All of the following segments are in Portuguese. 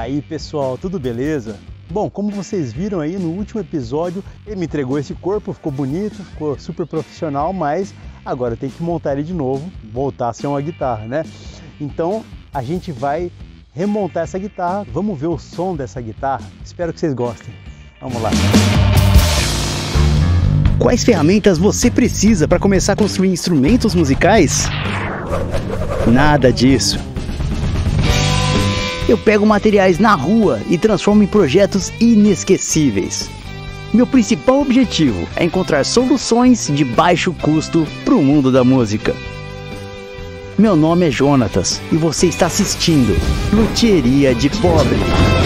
aí pessoal, tudo beleza? Bom, como vocês viram aí no último episódio, ele me entregou esse corpo, ficou bonito, ficou super profissional, mas agora tem que montar ele de novo, voltar a ser uma guitarra, né? Então a gente vai remontar essa guitarra, vamos ver o som dessa guitarra, espero que vocês gostem. Vamos lá! Quais ferramentas você precisa para começar a construir instrumentos musicais? Nada disso. Eu pego materiais na rua e transformo em projetos inesquecíveis. Meu principal objetivo é encontrar soluções de baixo custo para o mundo da música. Meu nome é Jonatas e você está assistindo Luthieria de Pobre.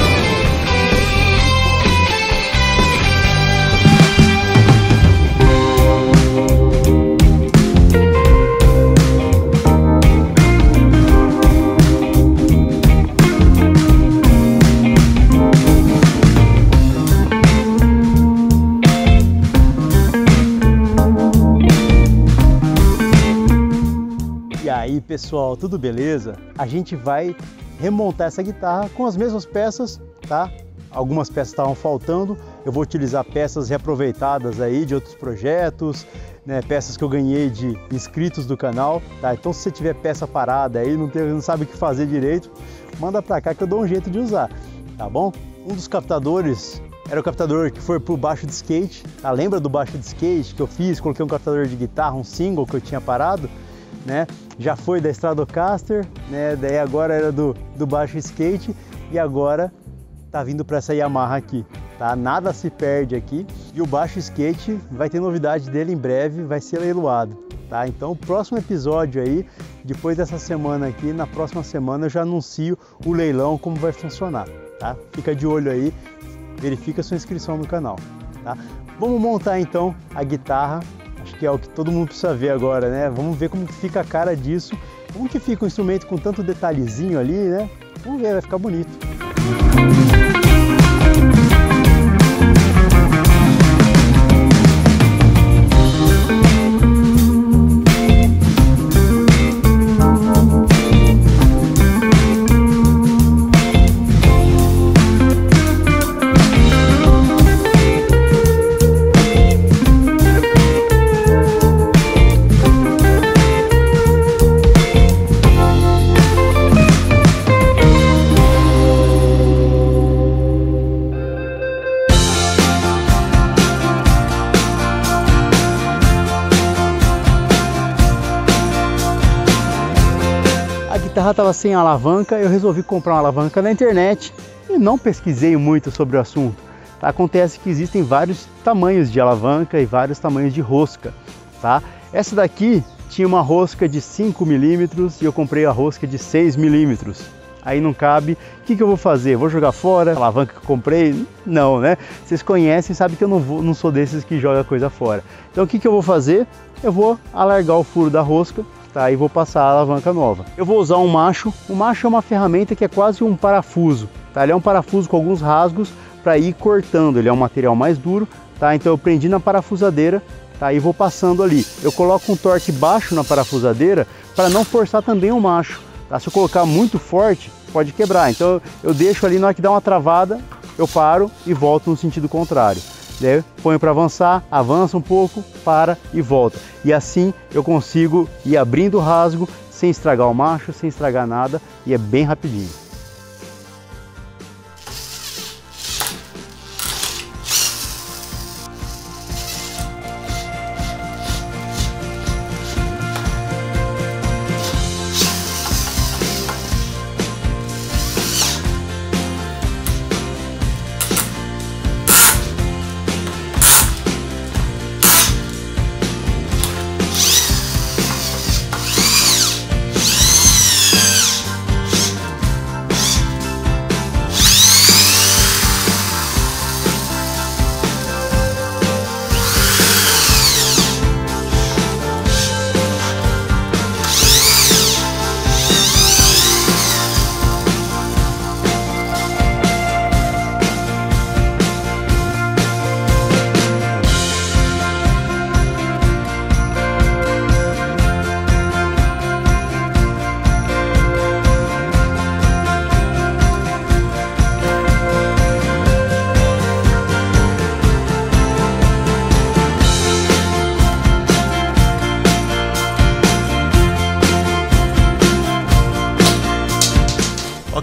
E aí pessoal, tudo beleza? A gente vai remontar essa guitarra com as mesmas peças, tá? Algumas peças estavam faltando, eu vou utilizar peças reaproveitadas aí de outros projetos, né? Peças que eu ganhei de inscritos do canal, tá? Então se você tiver peça parada aí, não sabe o que fazer direito, manda pra cá que eu dou um jeito de usar, tá bom? Um dos captadores era o captador que foi pro baixo de skate, tá? Lembra do baixo de skate que eu fiz? Coloquei um captador de guitarra, um single que eu tinha parado, né? Já foi da Stratocaster, né? Daí agora era do baixo skate e agora tá vindo para essa Yamaha aqui, tá? Nada se perde aqui e o baixo skate vai ter novidade dele em breve, vai ser leiloado, tá? Então o próximo episódio aí, depois dessa semana aqui, na próxima semana eu já anuncio o leilão, como vai funcionar, tá? Fica de olho aí, verifica sua inscrição no canal, tá? Vamos montar então a guitarra. Acho que é o que todo mundo precisa ver agora, né? Vamos ver como que fica a cara disso, como que fica um instrumento com tanto detalhezinho ali, né? Vamos ver, vai ficar bonito. A guitarra estava sem alavanca, eu resolvi comprar uma alavanca na internet e não pesquisei muito sobre o assunto. Tá? Acontece que existem vários tamanhos de alavanca e vários tamanhos de rosca. Tá? Essa daqui tinha uma rosca de 5 milímetros e eu comprei a rosca de 6 milímetros. Aí não cabe. O que eu vou fazer? Vou jogar fora a alavanca que eu comprei? Não, né? Vocês conhecem, sabem que eu não sou desses que joga coisa fora. Então o que eu vou fazer? Eu vou alargar o furo da rosca, tá? E vou passar a alavanca nova. Eu vou usar um macho. O macho é uma ferramenta que é quase um parafuso, tá? Ele é um parafuso com alguns rasgos para ir cortando. Ele é um material mais duro, tá? Então eu prendi na parafusadeira, tá? E vou passando ali. Eu coloco um torque baixo na parafusadeira para não forçar também o macho. Tá? Se eu colocar muito forte, pode quebrar. Então eu deixo ali, na hora que dá uma travada, eu paro e volto no sentido contrário. Daí ponho para avançar, avança um pouco, para e volta. E assim eu consigo ir abrindo o rasgo sem estragar o macho, sem estragar nada, e é bem rapidinho.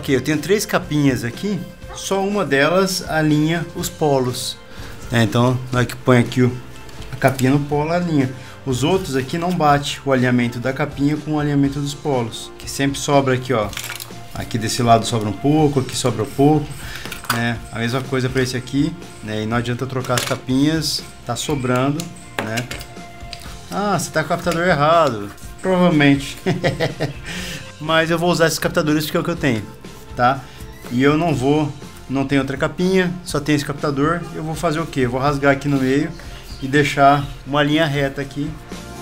Ok, eu tenho 3 capinhas aqui, só uma delas alinha os polos. Então, na hora que põe aqui a capinha no polo, alinha. Os outros aqui não bate o alinhamento da capinha com o alinhamento dos polos, que sempre sobra aqui, ó. Aqui desse lado sobra um pouco, aqui sobra um pouco, né? A mesma coisa para esse aqui, né? E não adianta trocar as capinhas, tá sobrando, né? Ah, você tá com o captador errado, provavelmente. Mas eu vou usar esses captadores porque é o que eu tenho, tá? E eu não tenho outra capinha, só tem esse captador. Eu vou fazer o que? Eu vou rasgar aqui no meio e deixar uma linha reta aqui.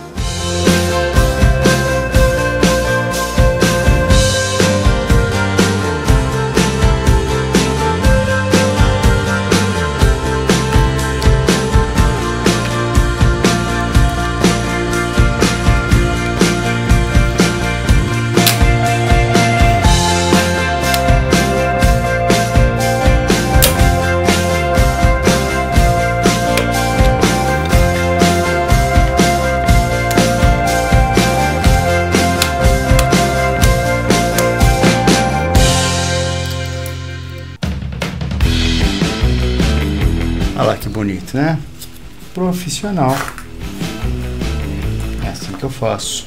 Olha lá que bonito, né? Profissional. É assim que eu faço.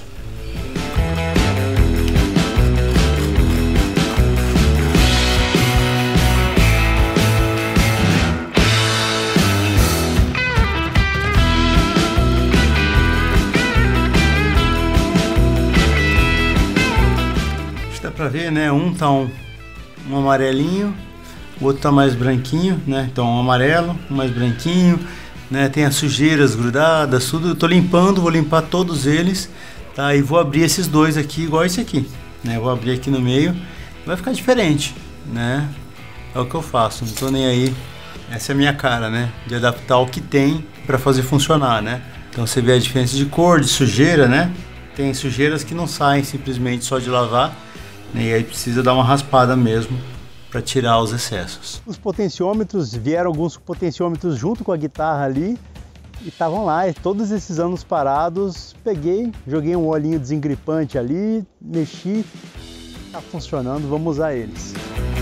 Acho que dá pra ver, né? Um tá um amarelinho. O outro tá mais branquinho, né? Então um amarelo, um mais branquinho, né? Tem as sujeiras grudadas, tudo. Eu tô limpando, vou limpar todos eles, tá? E vou abrir esses dois aqui, igual esse aqui, né? Vou abrir aqui no meio, vai ficar diferente, né? É o que eu faço, não tô nem aí. Essa é a minha cara, né? De adaptar o que tem para fazer funcionar, né? Então você vê a diferença de cor, de sujeira, né? Tem sujeiras que não saem simplesmente só de lavar, né? E aí precisa dar uma raspada mesmo para tirar os excessos. Os potenciômetros, vieram alguns potenciômetros junto com a guitarra ali e estavam lá, e todos esses anos parados, peguei, joguei um olhinho desengripante ali, mexi, tá funcionando, vamos usar eles.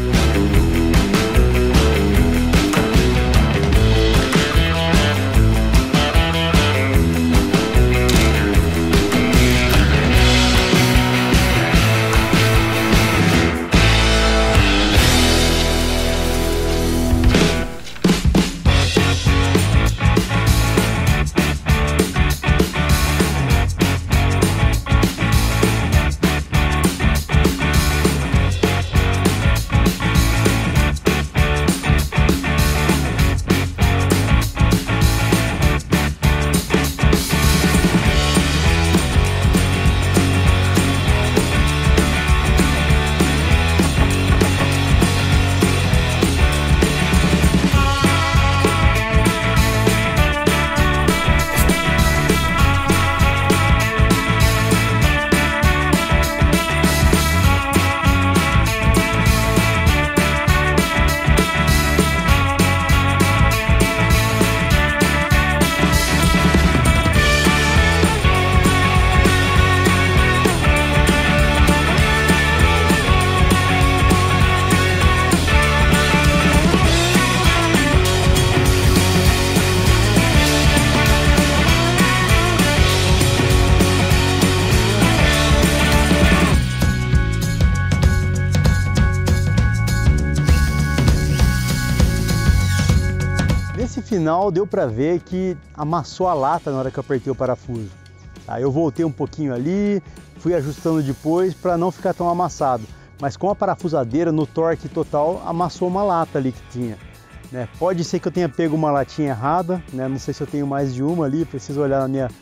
Nesse final deu para ver que amassou a lata na hora que eu apertei o parafuso. Aí eu voltei um pouquinho ali, fui ajustando depois para não ficar tão amassado. Mas com a parafusadeira no torque total amassou uma lata ali que tinha. Né? Pode ser que eu tenha pego uma latinha errada, né? Não sei se eu tenho mais de uma ali, preciso olhar na minha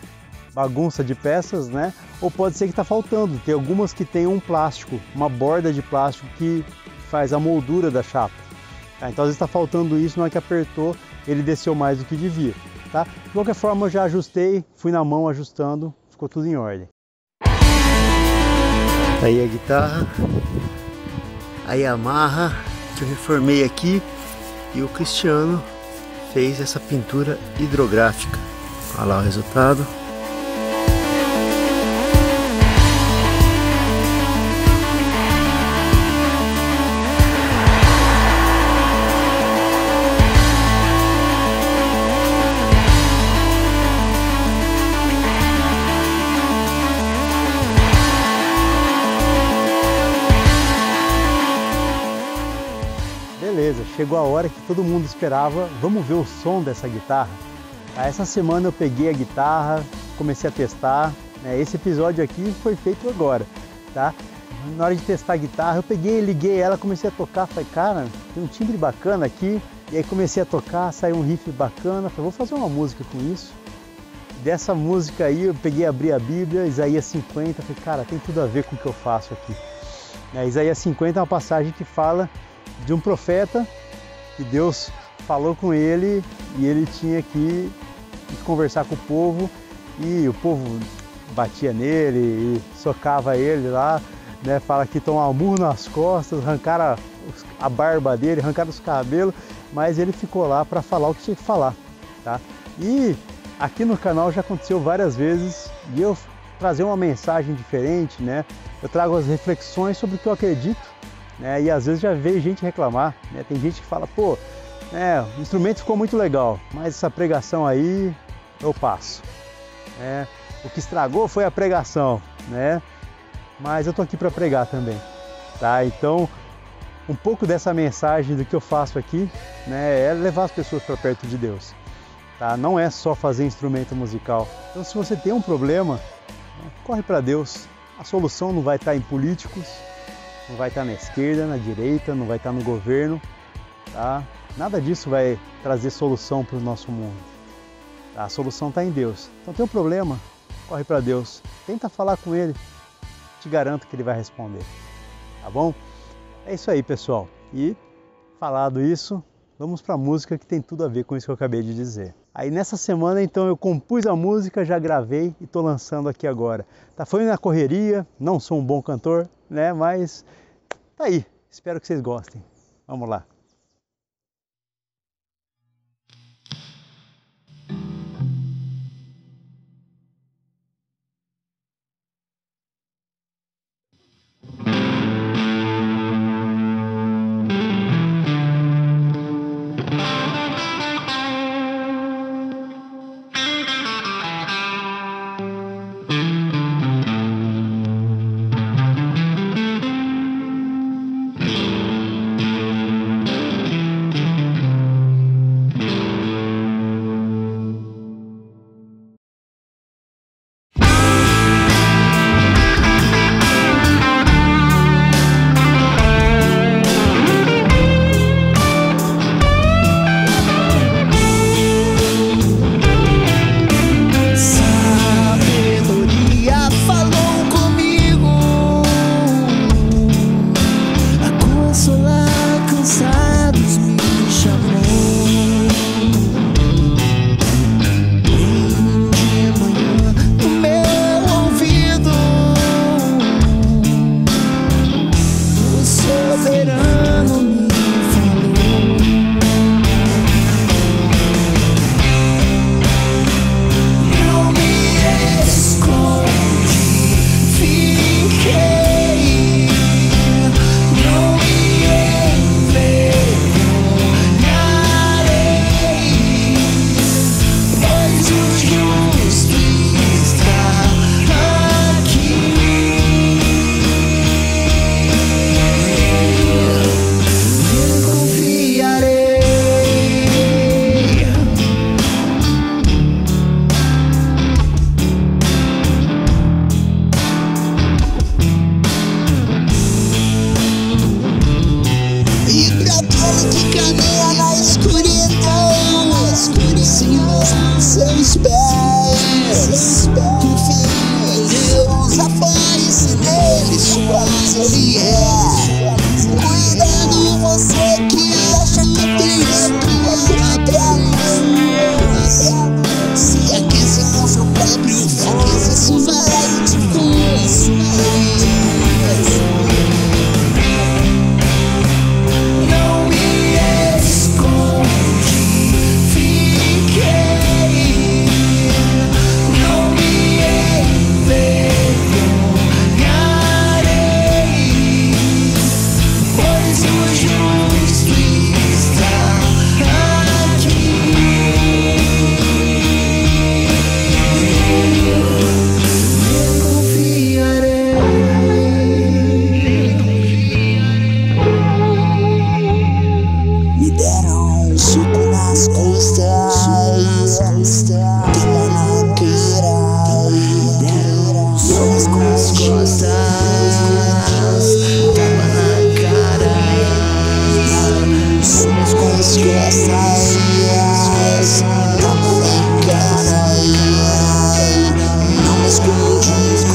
bagunça de peças, né? Ou pode ser que está faltando. Tem algumas que tem um plástico, uma borda de plástico que faz a moldura da chapa. Tá? Então às vezes está faltando isso, na hora que apertou ele desceu mais do que devia. Tá? De qualquer forma eu já ajustei, fui na mão ajustando, ficou tudo em ordem. Aí a guitarra, a Yamaha que eu reformei aqui e o Cristiano fez essa pintura hidrográfica. Olha lá o resultado. chegou a hora que todo mundo esperava, vamos ver o som dessa guitarra. Essa semana eu peguei a guitarra, comecei a testar, né? Esse episódio aqui foi feito agora, tá? Na hora de testar a guitarra, eu peguei, liguei ela, comecei a tocar, falei, cara, tem um timbre bacana aqui, e aí comecei a tocar, saiu um riff bacana, falei, vou fazer uma música com isso. Dessa música aí, eu peguei, abri a Bíblia, Isaías 50, falei, cara, tem tudo a ver com o que eu faço aqui. Isaías 50 é uma passagem que fala de um profeta que Deus falou com ele e ele tinha que conversar com o povo e o povo batia nele e socava ele lá, né? Fala que tomava murro nas costas, arrancaram a barba dele, arrancaram os cabelos, mas ele ficou lá para falar o que tinha que falar, tá? E aqui no canal já aconteceu várias vezes de eu trazer uma mensagem diferente, né? Eu trago as reflexões sobre o que eu acredito, né? E às vezes já veio gente reclamar, né? Tem gente que fala, pô, o instrumento ficou muito legal, mas essa pregação aí eu passo. O que estragou foi a pregação, né? Mas eu tô aqui para pregar também, tá? Então, um pouco dessa mensagem do que eu faço aqui, né, é levar as pessoas para perto de Deus, tá? Não é só fazer instrumento musical. Então, se você tem um problema, corre para Deus. A solução não vai estar em políticos, não vai estar na esquerda, na direita, não vai estar no governo, tá? Nada disso vai trazer solução para o nosso mundo. Tá? A solução está em Deus. Então tem um problema, corre para Deus. Tenta falar com Ele, te garanto que Ele vai responder. Tá bom? É isso aí, pessoal. E falado isso, vamos para a música que tem tudo a ver com isso que eu acabei de dizer. Aí nessa semana, então, eu compus a música, já gravei e estou lançando aqui agora. Tá, foi na correria, não sou um bom cantor, né? Mas tá aí, espero que vocês gostem. Vamos lá. costas, tapa na cara, sumas com as costas, tapa na cara, não me esconde,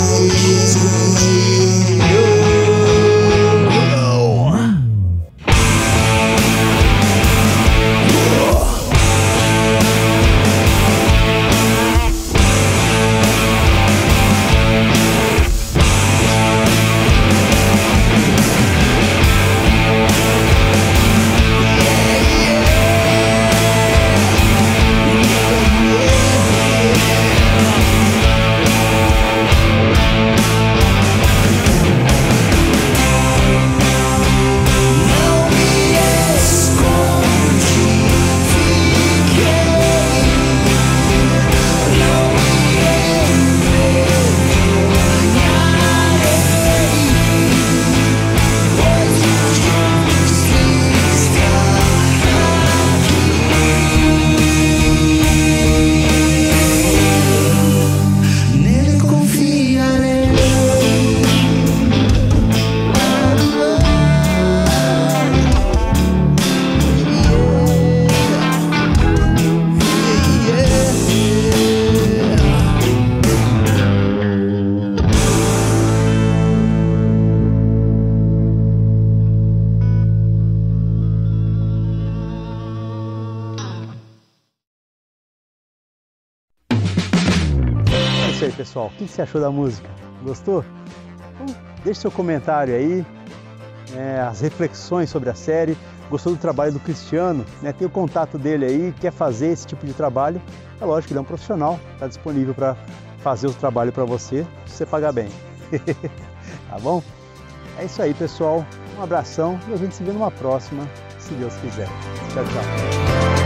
É isso aí, pessoal. O que você achou da música? Gostou? Então, deixe seu comentário aí, as reflexões sobre a série. Gostou do trabalho do Cristiano? Tem o contato dele aí, quer fazer esse tipo de trabalho. É lógico que ele é um profissional, está disponível para fazer o trabalho para você, se você pagar bem. Tá bom? É isso aí, pessoal. Um abração e a gente se vê numa próxima, se Deus quiser. Tchau, tchau.